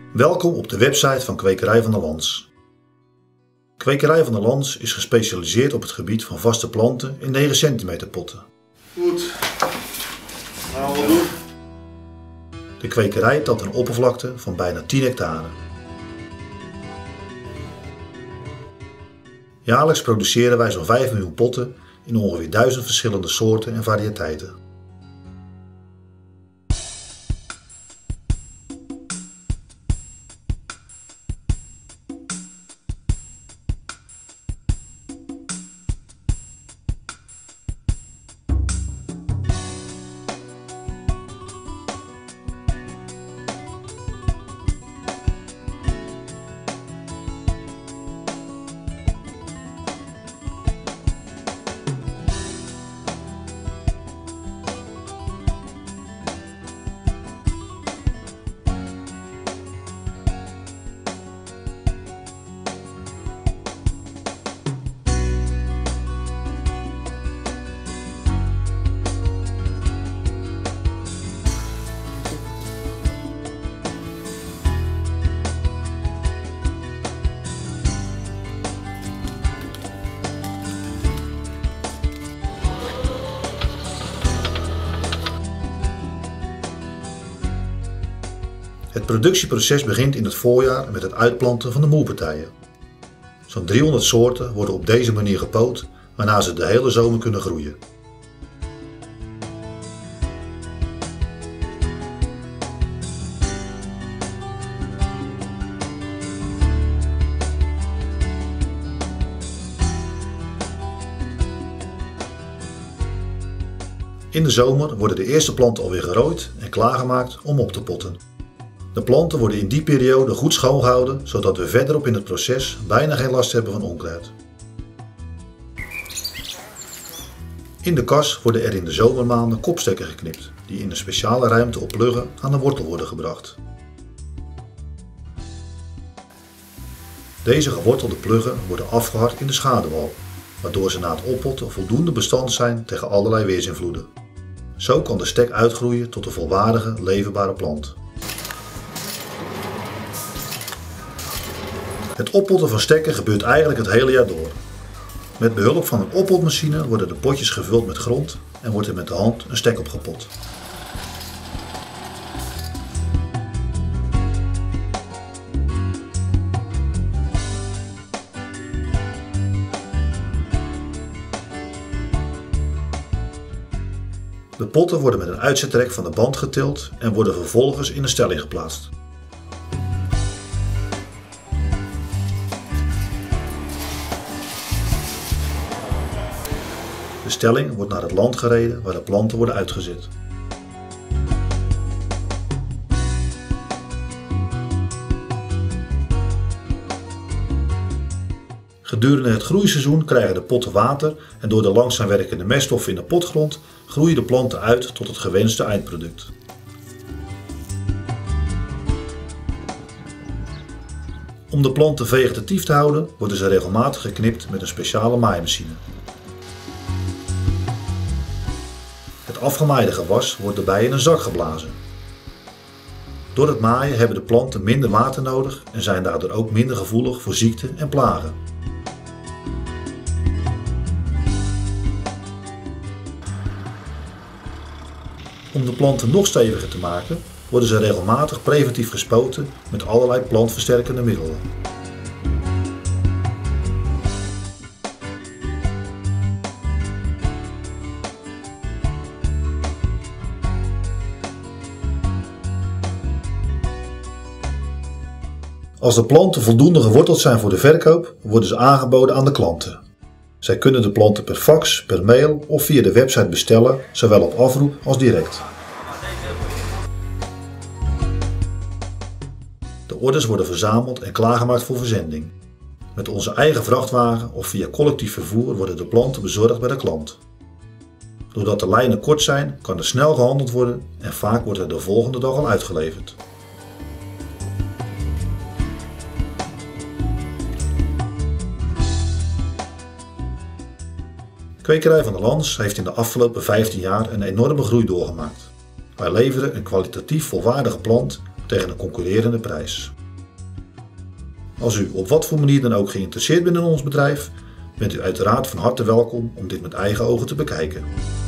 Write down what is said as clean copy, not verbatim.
Welkom op de website van Kwekerij van der Lans. Kwekerij van der Lans is gespecialiseerd op het gebied van vaste planten in 9 cm potten. Goed. Nou, wat doen? De kwekerij telt een oppervlakte van bijna 10 hectare. Jaarlijks produceren wij zo'n 5 miljoen potten in ongeveer 1000 verschillende soorten en variëteiten. Het productieproces begint in het voorjaar met het uitplanten van de moerpartijen. Zo'n 300 soorten worden op deze manier gepoot, waarna ze de hele zomer kunnen groeien. In de zomer worden de eerste planten alweer gerooid en klaargemaakt om op te potten. De planten worden in die periode goed schoongehouden, zodat we verderop in het proces bijna geen last hebben van onkruid. In de kas worden er in de zomermaanden kopstekken geknipt, die in een speciale ruimte op pluggen aan de wortel worden gebracht. Deze gewortelde pluggen worden afgehard in de schaduwwal, waardoor ze na het oppotten voldoende bestand zijn tegen allerlei weersinvloeden. Zo kan de stek uitgroeien tot een volwaardige, leefbare plant. Het oppotten van stekken gebeurt eigenlijk het hele jaar door. Met behulp van een oppotmachine worden de potjes gevuld met grond en wordt er met de hand een stek opgepot. De potten worden met een uitzetrek van de band getild en worden vervolgens in een stelling geplaatst. De stelling wordt naar het land gereden waar de planten worden uitgezet. Gedurende het groeiseizoen krijgen de potten water en door de langzaam werkende meststoffen in de potgrond groeien de planten uit tot het gewenste eindproduct. Om de planten vegetatief te houden worden ze regelmatig geknipt met een speciale maaimachine. Het afgemaaide gewas wordt erbij in een zak geblazen. Door het maaien hebben de planten minder water nodig en zijn daardoor ook minder gevoelig voor ziekten en plagen. Om de planten nog steviger te maken, worden ze regelmatig preventief gespoten met allerlei plantversterkende middelen. Als de planten voldoende geworteld zijn voor de verkoop, worden ze aangeboden aan de klanten. Zij kunnen de planten per fax, per mail of via de website bestellen, zowel op afroep als direct. De orders worden verzameld en klaargemaakt voor verzending. Met onze eigen vrachtwagen of via collectief vervoer worden de planten bezorgd bij de klant. Doordat de lijnen kort zijn, kan er snel gehandeld worden en vaak wordt er de volgende dag al uitgeleverd. Kwekerij van der Lans heeft in de afgelopen 15 jaar een enorme groei doorgemaakt. Wij leveren een kwalitatief volwaardige plant tegen een concurrerende prijs. Als u op wat voor manier dan ook geïnteresseerd bent in ons bedrijf, bent u uiteraard van harte welkom om dit met eigen ogen te bekijken.